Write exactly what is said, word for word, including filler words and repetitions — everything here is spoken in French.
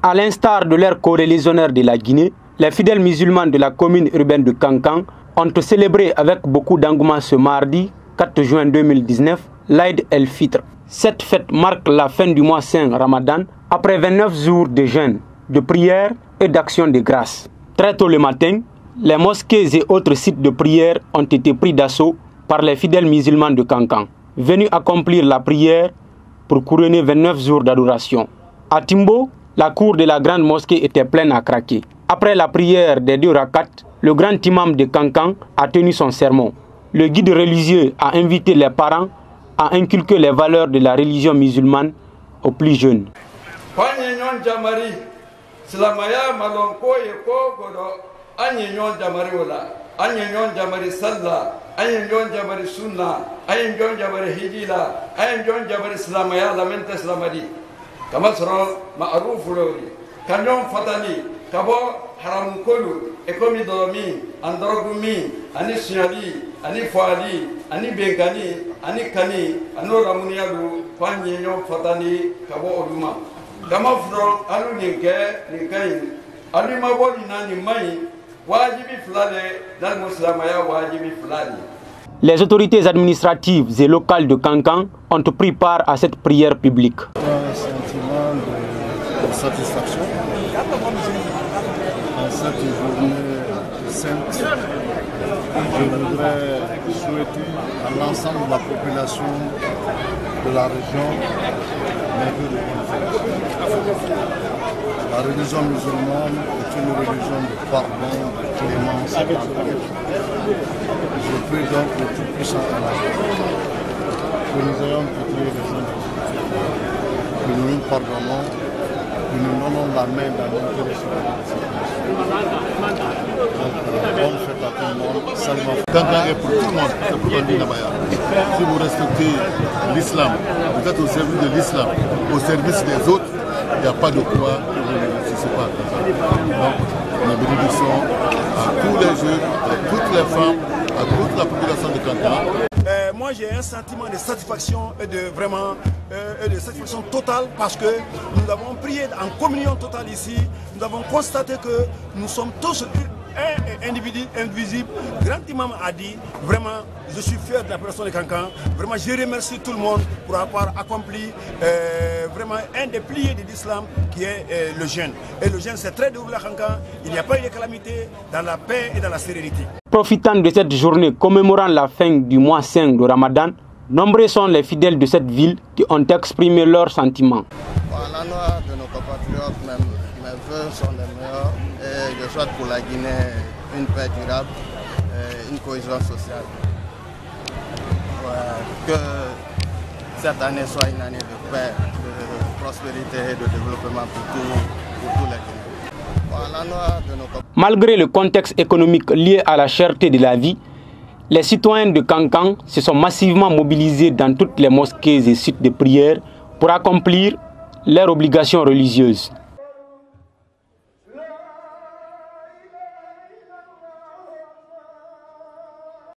À l'instar de leurs coreligionnaires de la Guinée, les fidèles musulmans de la commune urbaine de Kankan ont célébré avec beaucoup d'engouement ce mardi quatre juin deux mille dix-neuf l'Aïd el-Fitr. Cette fête marque la fin du mois saint Ramadan après vingt-neuf jours de jeûne, de prière et d'action de grâce. Très tôt le matin, les mosquées et autres sites de prière ont été pris d'assaut par les fidèles musulmans de Kankan, venus accomplir la prière pour couronner vingt-neuf jours d'adoration. À Timbo, la cour de la grande mosquée était pleine à craquer. Après la prière des deux rakats, le grand imam de Kankan a tenu son sermon. Le guide religieux a invité les parents à inculquer les valeurs de la religion musulmane aux plus jeunes. Kabo haram kolu ekomi domi androgumi ani sunyali ani foali ani bengani ani kani ano ramunialu kwanye nyo fatani kabo oluma kama fro alu ninke ninkai alu maboli nani mai wajibi fulale dal muslimaya wajibi fulani. Les autorités administratives et locales de Kankan ont pris part à cette prière publique. Un sentiment de satisfaction. En cette journée sainte, je voudrais souhaiter à l'ensemble de la population de la région mes vœux de bonne fête. La religion musulmane est une religion de pardon, de clémence et d'amour. Je prie donc le Tout-Puissant Allah que nous ayons pitié les uns des autres, que nous nous pardonnons, que nous donnons la main dans l'intérêt bonne fête à tout le monde. Salut. Kankan est pour tout le monde, c'est pour qu'on dit là-bas. Si vous respectez l'islam, vous êtes au service de l'islam, au service des autres, il n'y a pas de quoi que vous ne réussissez pas. Donc, nous bénéficions à tous les jeunes, à toutes les femmes, à toute la population de Kankan. Euh, moi j'ai un sentiment de satisfaction et de vraiment euh, et de satisfaction totale parce que nous avons prié en communion totale ici. Nous avons constaté que nous sommes tous un individu invisible. Grand Imam a dit vraiment je suis fier de la personne de Kankan. Vraiment je remercie tout le monde pour avoir accompli euh, vraiment un des piliers de l'islam qui est euh, le jeûne. Et le jeûne c'est très déroulé à Kankan. Il n'y a pas eu de calamité dans la paix et dans la sérénité. Profitant de cette journée commémorant la fin du mois saint de Ramadan, nombreux sont les fidèles de cette ville qui ont exprimé leurs sentiments. À l'endroit de nos compatriotes, même, mes vœux sont les meilleurs et je souhaite pour la Guinée une paix durable, et une cohésion sociale. Ouais, que cette année soit une année de paix, de prospérité et de développement pour, tout, pour tous les Guinéens. Malgré le contexte économique lié à la cherté de la vie, les citoyens de Kankan se sont massivement mobilisés dans toutes les mosquées et sites de prière pour accomplir leurs obligations religieuses.